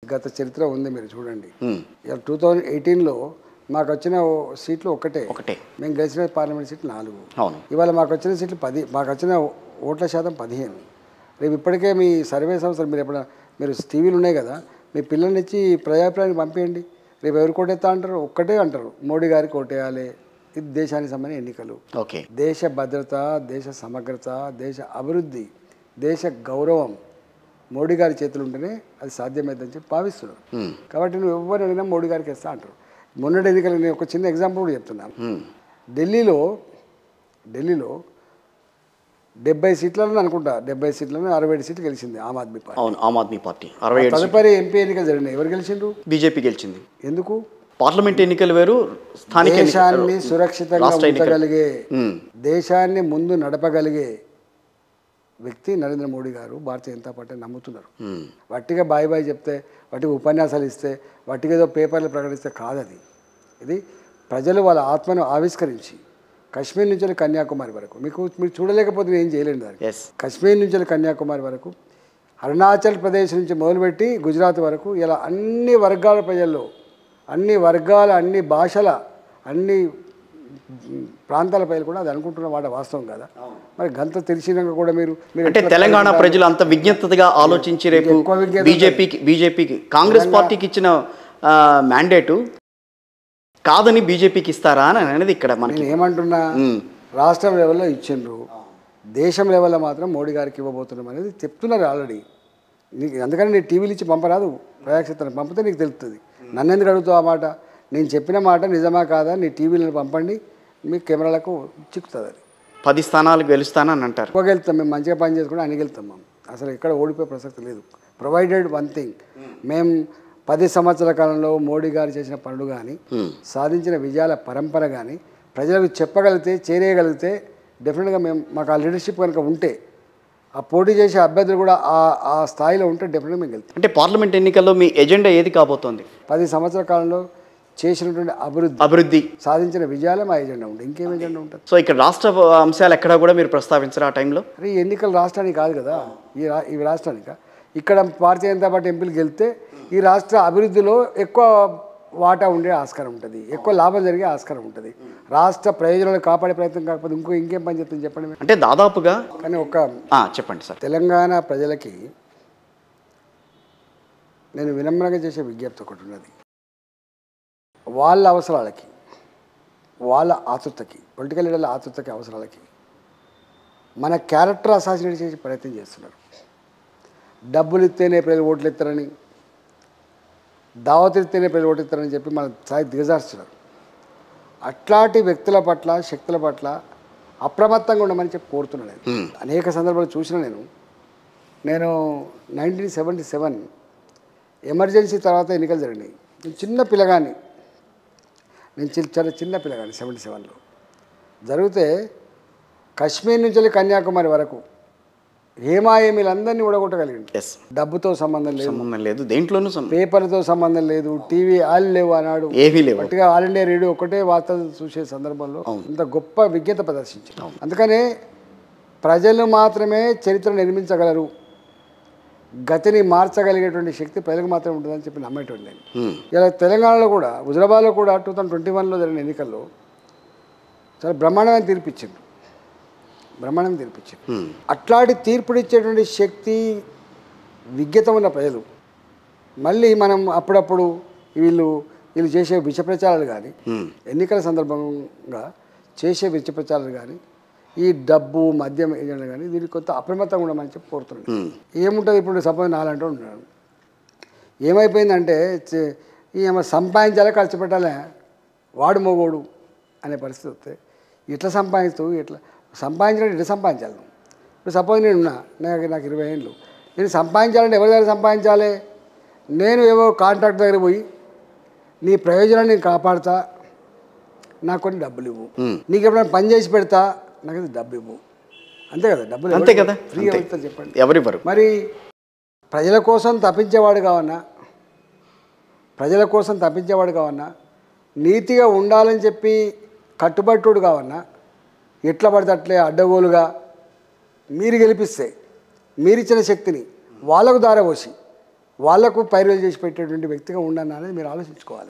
గత చరిత్ర ఉంది, మీరు చూడండి. 2018లో మాకు వచ్చిన సీట్లు ఒకటే. మేము గెలిచిన పార్లమెంట్ సీట్లు 4. ఇవాళ మాకు వచ్చిన సీట్లు 10. మాకు వచ్చిన ఓట్ల శాతం 15. రేపు ఇప్పటికే మీ సర్వే సంస్థలు మీరు టీవీలు ఉన్నాయి కదా, మీ పిల్లల్ని ఇచ్చి ప్రజాభిప్రాయాన్ని పంపేయండి. రేపు ఎవరు కోటేస్తా అంటారు? ఒక్కటే అంటారు, మోడీ గారికి ఓటేయాలి. ఇది దేశానికి సంబంధించిన ఎన్నికలు. దేశ భద్రత, దేశ సమగ్రత, దేశ అభివృద్ధి, దేశ గౌరవం మోడీ గారి చేతులు ఉంటేనే అది సాధ్యమైందని చెప్పి భావిస్తున్నారు. కాబట్టి నువ్వు ఎవరు అడిగినా మోడీ గారికి ఇస్తా అంటారు. మొన్నటి ఎన్నికలు నేను ఒక చిన్న ఎగ్జాంపుల్ కూడా చెప్తున్నాను. ఢిల్లీలో 70 సీట్లను అనుకుంటా, 70 సీట్లను 67 సీట్లు గెలిచింది ఆమ్ ఆద్మీ పార్టీ. తదుపరి ఎంపీ ఎన్నికలు జరిగినాయి. ఎవరు గెలిచిండ్రు? బీజేపీ గెలిచింది. ఎందుకు? పార్లమెంట్ ఎన్నికలు వేరు, స్థానిక దేశాన్ని సురక్షితంగా ఉంచగలిగే, దేశాన్ని ముందు నడపగలిగే వ్యక్తి నరేంద్ర మోడీ గారు. భారతీయ జనతా పార్టీ నమ్ముతున్నారు. వట్టిగా బాయ్ చెప్తే, వట్టిగా ఉపన్యాసాలు ఇస్తే, వట్టిగా ఏదో పేపర్లు ప్రకటిస్తే కాదు అది. ఇది ప్రజలు వాళ్ళ ఆత్మను ఆవిష్కరించి కశ్మీర్ నుంచి కన్యాకుమారి వరకు మీరు చూడలేకపోతే ఏం చేయలేండి దానికి. కశ్మీర్ నుంచి కన్యాకుమారి వరకు, అరుణాచల్ ప్రదేశ్ నుంచి మొదలుపెట్టి గుజరాత్ వరకు ఇలా అన్ని వర్గాల ప్రజల్లో, అన్ని వర్గాల, అన్ని భాషల, అన్ని ప్రాంతాల ప్రజలు కూడా అది అనుకుంటున్న మాట వాస్తవం కదా. మరి గంత తెలిసినాక కూడా మీరు అంటే తెలంగాణ ప్రజలు అంత విజ్ఞతగా ఆలోచించి రేపు బీజేపీకి కాంగ్రెస్ పార్టీకి ఇచ్చిన మ్యాండేటు కాదని బీజేపీకి ఇస్తారా అని అనేది ఇక్కడ మనకి ఏమంటున్నా, రాష్ట్రం లెవెల్లో ఇచ్చిండ్రు, దేశం లెవెల్లో మాత్రం మోడీ గారికి ఇవ్వబోతున్నాం అనేది చెప్తున్నారు ఆల్రెడీ. నీకు అందుకని నీ టీవీలు ఇచ్చి పంపరాదు, ప్రజాక్షేత్రం పంపితే నీకు తెలుస్తుంది. నన్ను ఎందుకు అడుగుతావు ఆ మాట? నేను చెప్పిన మాట నిజమా కాదా నీ టీవీలను పంపండి, మీ కెమెరాలకు చిక్కుతుంది. అది 10 స్థానాలు గెలుస్తానని అంటారు. ఎక్కువ గెలుస్తాం మేము, మంచిగా పని చేసుకుంటే అన్ని గెలుస్తాం మేము. అసలు ఎక్కడ ఓడిపోయే ప్రసక్తి లేదు. ప్రొవైడెడ్ వన్ థింగ్, మేము 10 సంవత్సరాల కాలంలో మోడీ గారు చేసిన పనులు కానీ, సాధించిన విజయాల పరంపర కానీ ప్రజలకు చెప్పగలిగితే, చేరేయగలిగితే డెఫినెట్గా మాకు ఆ లీడర్షిప్ కనుక ఉంటే, ఆ పోటీ చేసే అభ్యర్థులు కూడా ఆ స్థాయిలో ఉంటే డెఫినెట్గా మేము వెళ్తాం. అంటే పార్లమెంట్ ఎన్నికల్లో మీ ఎజెండా ఏది కాబోతోంది? 10 సంవత్సరాల కాలంలో చేసినటువంటి అభివృద్ధి, సాధించిన విజయాలే మా ఎజెండా ఉంటుంది. ఇంకేం ఎజెండా ఉంటుంది? సో ఇక్కడ రాష్ట్ర అంశాలు ఎక్కడా కూడా మీరు ప్రస్తావించరు ఆ టైంలో? అరే ఎన్నికలు రాష్ట్రానికి కాదు కదా, ఈ రాష్ట్రానికి. ఇక్కడ భారతీయ జనతా పార్టీ ఎంపీలు గెలిస్తే ఈ రాష్ట్ర అభివృద్ధిలో ఎక్కువ వాటా ఉండే ఆస్కారం ఉంటుంది, ఎక్కువ లాభం జరిగే ఆస్కారం ఉంటుంది. రాష్ట్ర ప్రయోజనాలు కాపాడే ప్రయత్నం కాకపోతే ఇంకేం పని చెప్తుంది చెప్పండి. అంటే దాదాపుగా కానీ చెప్పండి సార్, తెలంగాణ ప్రజలకి నేను వినమ్రంగా చేసే విజ్ఞప్తి ఒకటి ఉన్నది. వాళ్ళ అవసరాలకి, వాళ్ళ ఆతృతకి, పొలిటికల్ లీడర్ల ఆతృతకి, అవసరాలకి మన క్యారెక్టర్ అసాసినేట్ చేసే ప్రయత్నం చేస్తున్నారు. డబ్బులు ఇస్తేనే ప్రజలు ఓట్లు ఇస్తారని, దావతులు ఇస్తేనే ప్రజలు ఓట్లు ఇస్తారని చెప్పి మన స్థాయి దిగజారుస్తున్నారు. అట్లాంటి వ్యక్తుల పట్ల, శక్తుల పట్ల అప్రమత్తంగా ఉండమని చెప్పి కోరుతున్నాను. అనేక సందర్భాలు చూసిన నేను 1977 ఎమర్జెన్సీ తర్వాత ఎన్నికలు జరిగినాయి. నేను చిన్న పిల్లగాని, చాలా చిన్న పిల్లగాని 77లో జరిగితే కశ్మీర్ నుంచి కన్యాకుమారి వరకు హేమాయేమీలందరినీ ఊడగొట్టగలిగింది. డబ్బుతో సంబంధం లేదు, దేంట్లోనూ పేపర్తో సంబంధం లేదు, టీవీ ఆల్ లేవు అన్నాడు, ఏవీ లేవు. గట్టిగా ఆల్ ఇండియా రేడియో ఒకటే వార్తలు చూసే సందర్భంలో ఇంత గొప్ప విజ్ఞత ప్రదర్శించారు. అందుకనే ప్రజలు మాత్రమే చరిత్ర నిర్మించగలరు, గతిని మార్చగలిగేటువంటి శక్తి ప్రజలకు మాత్రమే ఉంటుందని చెప్పి నమ్మేటువంటి నేను. ఇలా తెలంగాణలో కూడా, హుజరాబాద్లో కూడా 2021లో జరిగిన ఎన్నికల్లో చాలా బ్రహ్మాండమైన తీర్పిచ్చింది. అట్లాంటి తీర్పునిచ్చేటువంటి శక్తి, విజ్ఞత ఉన్న ప్రజలు మళ్ళీ మనం అప్పుడప్పుడు వీళ్ళు చేసే విష ప్రచారాలు కానీ, ఎన్నికల సందర్భంగా చేసే విష ప్రచారాలు కానీ, ఈ డబ్బు మద్యం ఏజెంట్లు కానీ దీనికి కొంత అప్రమత్తంగా ఉండమని చెప్పి కోరుతున్నాను. ఏముంటుంది ఇప్పుడు సపోజ్ నాలంటూ ఉన్నాడు, ఏమైపోయిందంటే ఏమో సంపాదించాలి, ఖర్చు పెట్టాలి, వాడు మోగోడు అనే పరిస్థితి వస్తే ఇట్లా సంపాదించాలంటే ఇట్లా సంపాదించాలి. ఇప్పుడు సపోజ్ నేను ఉన్నా, నాకు 20 ఏళ్ళు, నేను సంపాదించాలంటే ఎవరి దగ్గర సంపాదించాలి? నేను ఏవో కాంట్రాక్ట్ దగ్గర పోయి నీ ప్రయోజనాన్ని నేను కాపాడుతా, నాకు కొన్ని డబ్బులు ఇవ్వు, నీకు ఎప్పుడైనా పని చేసి పెడతా, నాకు డబ్బు ఇవ్వు, అంతే కదా. డబ్బులు అంతే కదా, ఫ్రీగా ఇస్తారు చెప్పండి. ఎవరివ్వరు. మరి ప్రజల కోసం తప్పించేవాడు కావన్నా, నీతిగా ఉండాలని చెప్పి కట్టుబట్టుడు కావన్నా, ఎట్లా పడితే అట్లే అడ్డగోలుగా మీరు గెలిపిస్తే మీరిచ్చిన శక్తిని వాళ్ళకు దారపోసి వాళ్లకు పైరులు చేసి పెట్టేటువంటి వ్యక్తిగా ఉండను అనేది మీరు ఆలోచించుకోవాలి.